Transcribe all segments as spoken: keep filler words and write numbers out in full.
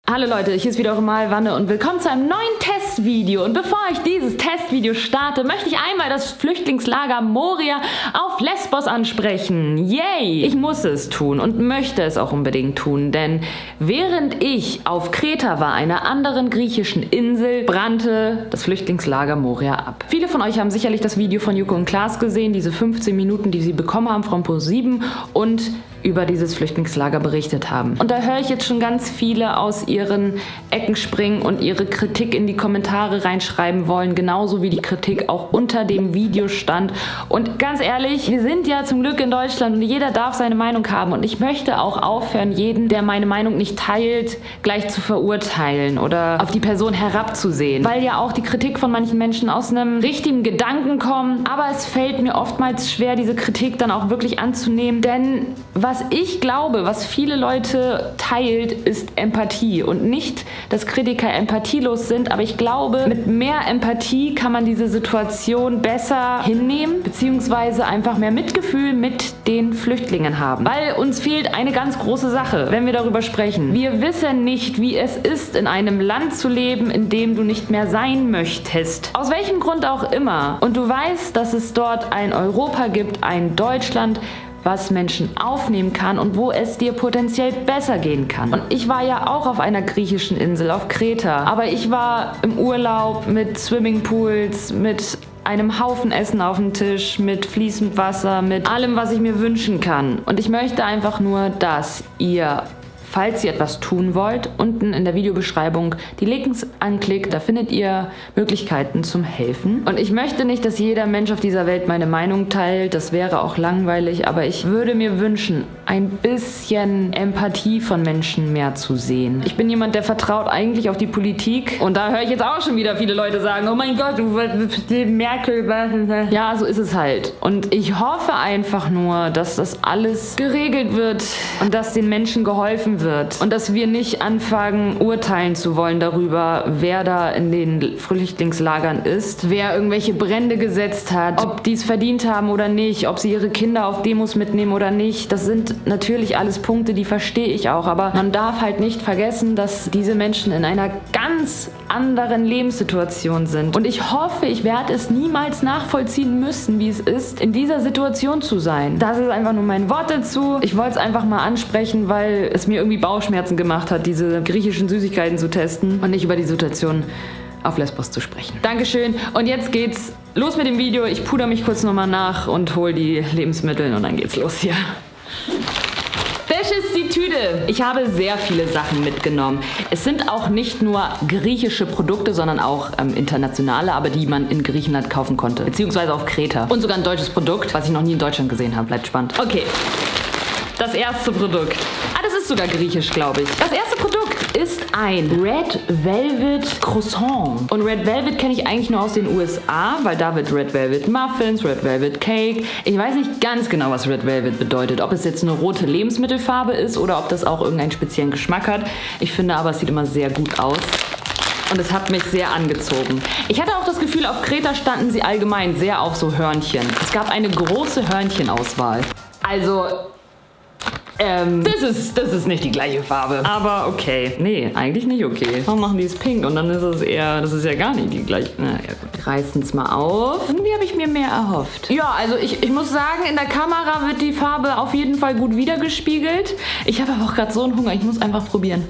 Hallo Leute, hier ist wieder eure Malwanne und willkommen zu einem neuen Testvideo. Und bevor ich dieses Testvideo starte, möchte ich einmal das Flüchtlingslager Moria auf Lesbos ansprechen. Yay! Ich muss es tun und möchte es auch unbedingt tun, denn während ich auf Kreta war, einer anderen griechischen Insel, brannte das Flüchtlingslager Moria ab. Viele von euch haben sicherlich das Video von Joko und Klaas gesehen, diese fünfzehn Minuten, die sie bekommen haben von ProSieben und über dieses Flüchtlingslager berichtet haben. Und da höre ich jetzt schon ganz viele aus ihren Ecken springen und ihre Kritik in die Kommentare reinschreiben wollen, genauso wie die Kritik auch unter dem Video stand. Und ganz ehrlich, wir sind ja zum Glück in Deutschland und jeder darf seine Meinung haben. Und ich möchte auch aufhören, jeden, der meine Meinung nicht teilt, gleich zu verurteilen oder auf die Person herabzusehen. Weil ja auch die Kritik von manchen Menschen aus einem richtigen Gedanken kommt. Aber es fällt mir oftmals schwer, diese Kritik dann auch wirklich anzunehmen, denn was ich glaube, was viele Leute teilt, ist Empathie. Und nicht, dass Kritiker empathielos sind, aber ich glaube, mit mehr Empathie kann man diese Situation besser hinnehmen, beziehungsweise einfach mehr Mitgefühl mit den Flüchtlingen haben. Weil uns fehlt eine ganz große Sache, wenn wir darüber sprechen. Wir wissen nicht, wie es ist, in einem Land zu leben, in dem du nicht mehr sein möchtest. Aus welchem Grund auch immer. Und du weißt, dass es dort ein Europa gibt, ein Deutschland, was Menschen aufnehmen kann und wo es dir potenziell besser gehen kann. Und ich war ja auch auf einer griechischen Insel, auf Kreta. Aber ich war im Urlaub mit Swimmingpools, mit einem Haufen Essen auf dem Tisch, mit fließend Wasser, mit allem, was ich mir wünschen kann. Und ich möchte einfach nur, dass ihr, falls ihr etwas tun wollt, unten in der Videobeschreibung die Links anklickt. Da findet ihr Möglichkeiten zum Helfen. Und ich möchte nicht, dass jeder Mensch auf dieser Welt meine Meinung teilt. Das wäre auch langweilig. Aber ich würde mir wünschen, ein bisschen Empathie von Menschen mehr zu sehen. Ich bin jemand, der vertraut eigentlich auf die Politik. Und da höre ich jetzt auch schon wieder viele Leute sagen, oh mein Gott, du Merkel. Ja, so ist es halt. Und ich hoffe einfach nur, dass das alles geregelt wird und dass den Menschen geholfen wird. Und dass wir nicht anfangen, urteilen zu wollen darüber, wer da in den Flüchtlingslagern ist, wer irgendwelche Brände gesetzt hat, ob die es verdient haben oder nicht, ob sie ihre Kinder auf Demos mitnehmen oder nicht. Das sind natürlich alles Punkte, die verstehe ich auch, aber man darf halt nicht vergessen, dass diese Menschen in einer ganz anderen Lebenssituation sind. Und ich hoffe, ich werde es niemals nachvollziehen müssen, wie es ist, in dieser Situation zu sein. Das ist einfach nur mein Wort dazu. Ich wollte es einfach mal ansprechen, weil es mir irgendwie Bauchschmerzen gemacht hat, diese griechischen Süßigkeiten zu testen und nicht über die Situation auf Lesbos zu sprechen. Dankeschön. Und jetzt geht's los mit dem Video. Ich puder mich kurz nochmal nach und hole die Lebensmittel und dann geht's los hier. Das ist die Tüte. Ich habe sehr viele Sachen mitgenommen. Es sind auch nicht nur griechische Produkte, sondern auch ähm, internationale, aber die man in Griechenland kaufen konnte. Beziehungsweise auf Kreta. Und sogar ein deutsches Produkt, was ich noch nie in Deutschland gesehen habe. Bleibt spannend. Okay. Das erste Produkt. Ah, das ist sogar griechisch, glaube ich. Das erste Produkt ist ein Red Velvet Croissant. Und Red Velvet kenne ich eigentlich nur aus den U S A, weil da wird Red Velvet Muffins, Red Velvet Cake. Ich weiß nicht ganz genau, was Red Velvet bedeutet. Ob es jetzt eine rote Lebensmittelfarbe ist oder ob das auch irgendeinen speziellen Geschmack hat. Ich finde aber, es sieht immer sehr gut aus. Und es hat mich sehr angezogen. Ich hatte auch das Gefühl, auf Kreta standen sie allgemein sehr auf so Hörnchen. Es gab eine große Hörnchenauswahl. Also... Ähm, das ist, das ist nicht die gleiche Farbe. Aber okay. Nee, eigentlich nicht okay. Warum machen die es pink? Und dann ist es eher, das ist ja gar nicht die gleiche. Na ja gut. Wir reißen es mal auf. Irgendwie habe ich mir mehr erhofft. Ja, also ich, ich muss sagen, in der Kamera wird die Farbe auf jeden Fall gut wiedergespiegelt. Ich habe aber auch gerade so einen Hunger. Ich muss einfach probieren.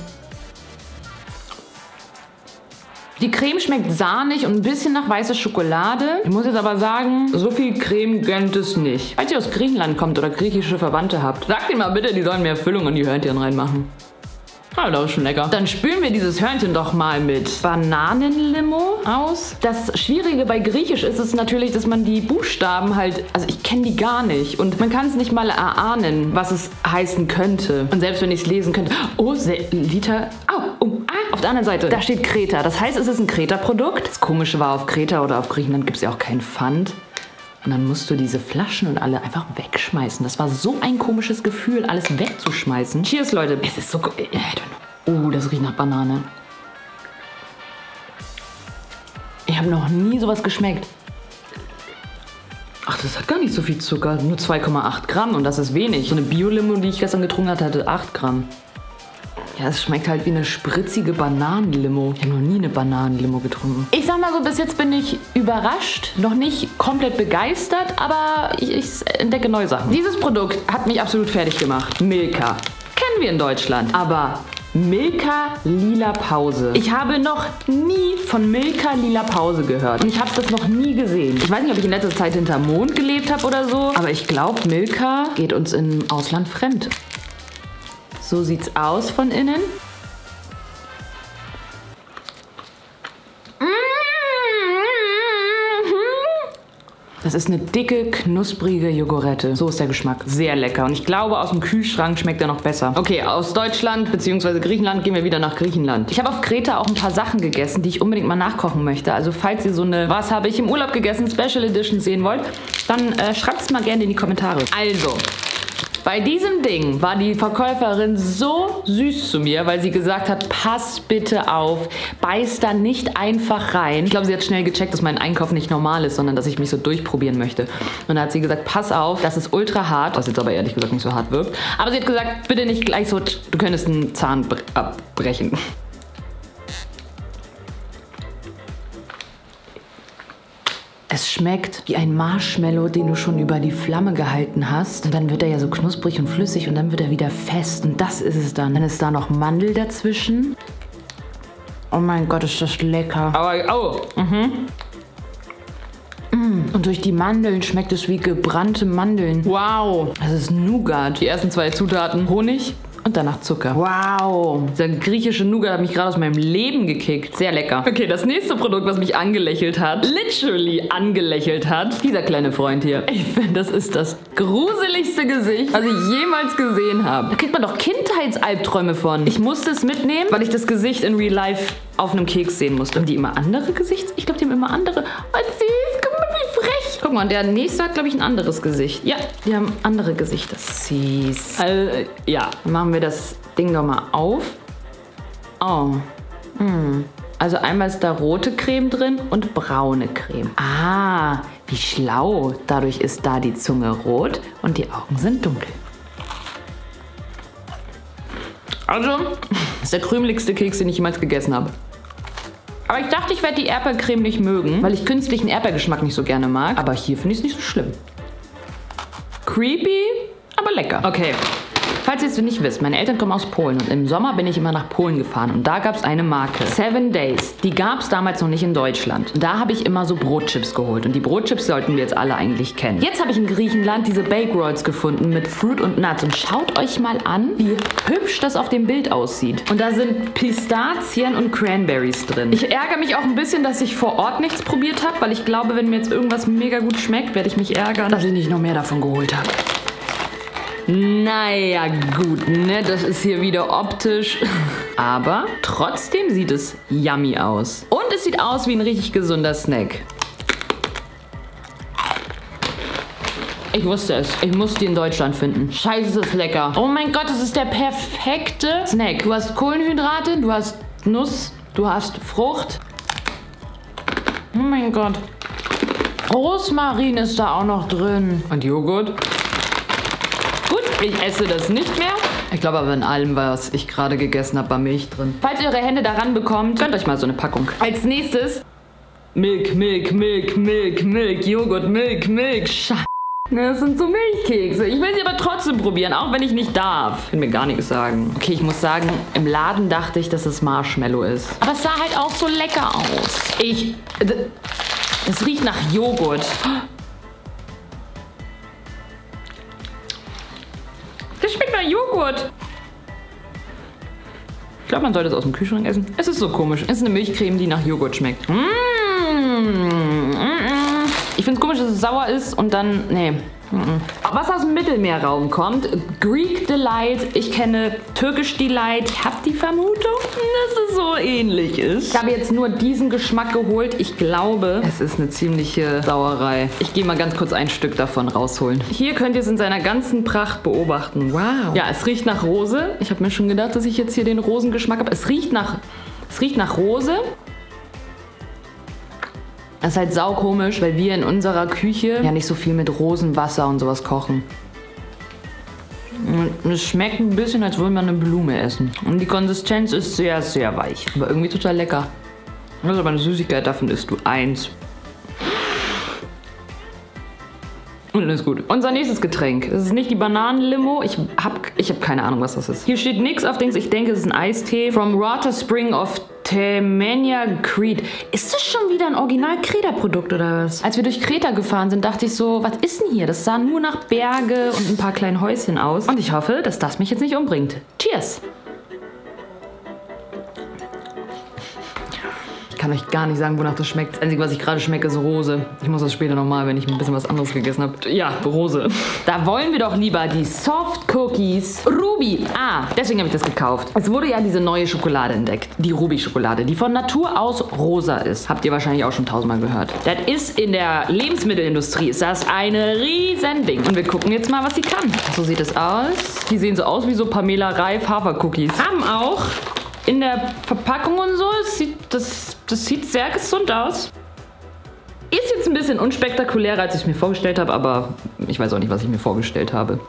Die Creme schmeckt sahnig und ein bisschen nach weißer Schokolade. Ich muss jetzt aber sagen, so viel Creme gönnt es nicht. Falls ihr aus Griechenland kommt oder griechische Verwandte habt, sagt ihnen mal bitte, die sollen mehr Füllung in die Hörnchen reinmachen. Ah, das ist schon lecker. Dann spülen wir dieses Hörnchen doch mal mit Bananenlimo aus. Das Schwierige bei Griechisch ist es natürlich, dass man die Buchstaben halt, also ich kenne die gar nicht. Und man kann es nicht mal erahnen, was es heißen könnte. Und selbst wenn ich es lesen könnte, oh, Liter, au, oh, ah, auf der anderen Seite, da steht Kreta. Das heißt, es ist ein Kreta-Produkt. Das Komische war, auf Kreta oder auf Griechenland gibt es ja auch keinen Pfand. Und dann musst du diese Flaschen und alle einfach wegschmeißen. Das war so ein komisches Gefühl, alles wegzuschmeißen. Cheers, Leute. Es ist so... Oh, das riecht nach Banane. Ich habe noch nie sowas geschmeckt. Ach, das hat gar nicht so viel Zucker. Nur zwei Komma acht Gramm und das ist wenig. So eine Bio-Limo, die ich gestern getrunken hatte, hatte acht Gramm. Ja, es schmeckt halt wie eine spritzige Bananenlimo. Ich habe noch nie eine Bananenlimo getrunken. Ich sag mal so, bis jetzt bin ich überrascht. Noch nicht komplett begeistert, aber ich, ich entdecke neue Sachen. Dieses Produkt hat mich absolut fertig gemacht. Milka. Kennen wir in Deutschland. Aber Milka Lila Pause. Ich habe noch nie von Milka Lila Pause gehört. Und ich habe das noch nie gesehen. Ich weiß nicht, ob ich in letzter Zeit hinterm Mond gelebt habe oder so. Aber ich glaube, Milka geht uns im Ausland fremd. So sieht's aus von innen. Das ist eine dicke, knusprige Jogurette. So ist der Geschmack. Sehr lecker. Und ich glaube, aus dem Kühlschrank schmeckt er noch besser. Okay, aus Deutschland bzw. Griechenland gehen wir wieder nach Griechenland. Ich habe auf Kreta auch ein paar Sachen gegessen, die ich unbedingt mal nachkochen möchte. Also falls ihr so eine Was habe ich im Urlaub gegessen Special Edition sehen wollt, dann äh, schreibt es mal gerne in die Kommentare. Also, bei diesem Ding war die Verkäuferin so süß zu mir, weil sie gesagt hat, pass bitte auf, beiß da nicht einfach rein. Ich glaube, sie hat schnell gecheckt, dass mein Einkauf nicht normal ist, sondern dass ich mich so durchprobieren möchte. Und da hat sie gesagt, pass auf, das ist ultra hart, was jetzt aber ehrlich gesagt nicht so hart wirkt. Aber sie hat gesagt, bitte nicht gleich so, du könntest einen Zahn abbrechen. Es schmeckt wie ein Marshmallow, den du schon über die Flamme gehalten hast. Und dann wird er ja so knusprig und flüssig und dann wird er wieder fest. Und das ist es dann. Dann ist da noch Mandel dazwischen. Oh mein Gott, ist das lecker. Aber, oh, mhm. Mm. Und durch die Mandeln schmeckt es wie gebrannte Mandeln. Wow. Das ist Nougat. Die ersten zwei Zutaten. Honig. Und danach Zucker. Wow. Dieser griechische Nougat hat mich gerade aus meinem Leben gekickt. Sehr lecker. Okay, das nächste Produkt, was mich angelächelt hat, literally angelächelt hat, dieser kleine Freund hier. Ich finde, das ist das gruseligste Gesicht, was ich jemals gesehen habe. Da kriegt man doch Kindheitsalbträume von. Ich musste es mitnehmen, weil ich das Gesicht in Real Life auf einem Keks sehen musste. Haben die immer andere Gesichts... Ich glaube, die haben immer andere... Oh, süß. Guck mal, wie frech. Guck mal, der nächste hat, glaube ich, ein anderes Gesicht. Ja, die haben andere Gesichter. Süß. Also, ja. Dann machen wir das Ding doch mal auf. Oh. Hm. Also einmal ist da rote Creme drin und braune Creme. Ah, wie schlau. Dadurch ist da die Zunge rot und die Augen sind dunkel. Also, das ist der krümeligste Keks, den ich jemals gegessen habe. Aber ich dachte, ich werde die Erdbeercreme nicht mögen, weil ich künstlichen Erdbeergeschmack nicht so gerne mag. Aber hier finde ich es nicht so schlimm. Creepy, aber lecker. Okay. Falls ihr es nicht wisst, meine Eltern kommen aus Polen und im Sommer bin ich immer nach Polen gefahren und da gab es eine Marke, Seven Days. Die gab es damals noch nicht in Deutschland. Und da habe ich immer so Brotchips geholt und die Brotchips sollten wir jetzt alle eigentlich kennen. Jetzt habe ich in Griechenland diese Bake Rolls gefunden mit Fruit und Nuts und schaut euch mal an, wie hübsch das auf dem Bild aussieht. Und da sind Pistazien und Cranberries drin. Ich ärgere mich auch ein bisschen, dass ich vor Ort nichts probiert habe, weil ich glaube, wenn mir jetzt irgendwas mega gut schmeckt, werde ich mich ärgern, dass ich nicht noch mehr davon geholt habe. Naja, gut, ne? Das ist hier wieder optisch. Aber trotzdem sieht es yummy aus. Und es sieht aus wie ein richtig gesunder Snack. Ich wusste es. Ich muss die in Deutschland finden. Scheiße, ist das lecker. Oh mein Gott, das ist der perfekte Snack. Du hast Kohlenhydrate, du hast Nuss, du hast Frucht. Oh mein Gott. Rosmarin ist da auch noch drin. Und Joghurt. Gut, ich esse das nicht mehr. Ich glaube aber in allem, was ich gerade gegessen habe, war Milch drin. Falls ihr eure Hände daran bekommt, gönnt euch mal so eine Packung. Als nächstes Milk, Milk, Milk, Milk, Milk, Joghurt, Milk, Milk. Scheiße. Das sind so Milchkekse. Ich will sie aber trotzdem probieren, auch wenn ich nicht darf. Ich will mir gar nichts sagen. Okay, ich muss sagen, im Laden dachte ich, dass es Marshmallow ist. Aber es sah halt auch so lecker aus. Ich... Es riecht nach Joghurt. Das schmeckt nach Joghurt. Ich glaube, man sollte es aus dem Kühlschrank essen. Es ist so komisch. Es ist eine Milchcreme, die nach Joghurt schmeckt. Mmh. Ich finde es komisch, dass es sauer ist und dann... Nee. Was aus dem Mittelmeerraum kommt, Greek Delight, ich kenne Turkish Delight. Ich habe die Vermutung, dass es so ähnlich ist. Ich habe jetzt nur diesen Geschmack geholt. Ich glaube, es ist eine ziemliche Sauerei. Ich gehe mal ganz kurz ein Stück davon rausholen. Hier könnt ihr es in seiner ganzen Pracht beobachten. Wow. Ja, es riecht nach Rose. Ich habe mir schon gedacht, dass ich jetzt hier den Rosengeschmack habe. Es riecht nach, es riecht nach Rose. Das ist halt saukomisch, weil wir in unserer Küche ja nicht so viel mit Rosenwasser und sowas kochen. Und es schmeckt ein bisschen, als würde man eine Blume essen. Und die Konsistenz ist sehr, sehr weich. Aber irgendwie total lecker. Das ist aber eine Süßigkeit, davon isst du eins. Und dann ist gut. Unser nächstes Getränk. Das ist nicht die Bananenlimo. Ich habe ich hab keine Ahnung, was das ist. Hier steht nichts auf Dings. Ich denke, es ist ein Eistee. From Water Spring of Temania Crete. Ist das schon wieder ein Original-Kreta-Produkt oder was? Als wir durch Kreta gefahren sind, dachte ich so, was ist denn hier? Das sah nur nach Berge und ein paar kleinen Häuschen aus. Und ich hoffe, dass das mich jetzt nicht umbringt. Cheers! Ich kann euch gar nicht sagen, wonach das schmeckt. Das Einzige, was ich gerade schmecke, ist Rose. Ich muss das später nochmal, wenn ich ein bisschen was anderes gegessen habe. Ja, Rose. Da wollen wir doch lieber die Soft Cookies Ruby. Ah, deswegen habe ich das gekauft. Es wurde ja diese neue Schokolade entdeckt. Die Ruby-Schokolade, die von Natur aus rosa ist. Habt ihr wahrscheinlich auch schon tausendmal gehört. Das ist in der Lebensmittelindustrie, ist das ein Riesending. Und wir gucken jetzt mal, was sie kann. So sieht es aus. Die sehen so aus wie so Pamela Reif Hafercookies. Haben auch in der Verpackung und so, es sieht, das, das sieht sehr gesund aus. Ist jetzt ein bisschen unspektakulärer, als ich es mir vorgestellt habe, aber ich weiß auch nicht, was ich mir vorgestellt habe.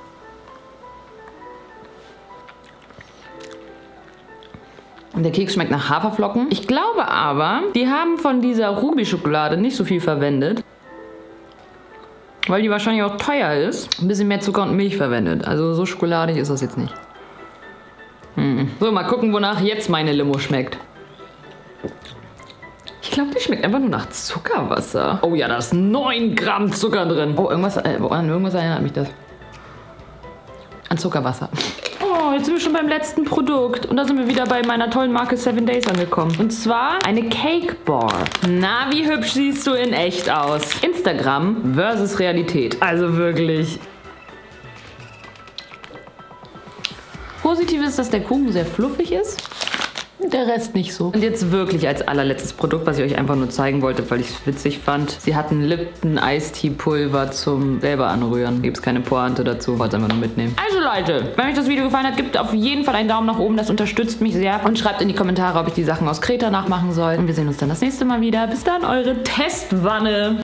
Und der Keks schmeckt nach Haferflocken. Ich glaube aber, die haben von dieser Ruby-Schokolade nicht so viel verwendet, weil die wahrscheinlich auch teuer ist. Ein bisschen mehr Zucker und Milch verwendet. Also so schokoladig ist das jetzt nicht. Hm. So, mal gucken, wonach jetzt meine Limo schmeckt. Ich glaube, die schmeckt einfach nur nach Zuckerwasser. Oh ja, da ist neun Gramm Zucker drin. Oh, irgendwas, äh, an irgendwas erinnert mich das. An Zuckerwasser. Oh, jetzt sind wir schon beim letzten Produkt. Und da sind wir wieder bei meiner tollen Marke Seven Days angekommen. Und zwar eine Cake Bar. Na, wie hübsch siehst du in echt aus? Instagram versus Realität. Also wirklich. Positiv ist, dass der Kuchen sehr fluffig ist. Der Rest nicht so. Und jetzt wirklich als allerletztes Produkt, was ich euch einfach nur zeigen wollte, weil ich es witzig fand. Sie hatten Lipton Eistee-Pulver zum selber anrühren. Gibt es keine Pointe dazu, wollte es einfach nur mitnehmen. Also Leute, wenn euch das Video gefallen hat, gebt auf jeden Fall einen Daumen nach oben. Das unterstützt mich sehr. Und schreibt in die Kommentare, ob ich die Sachen aus Kreta nachmachen soll. Und wir sehen uns dann das nächste Mal wieder. Bis dann, eure Testwanne.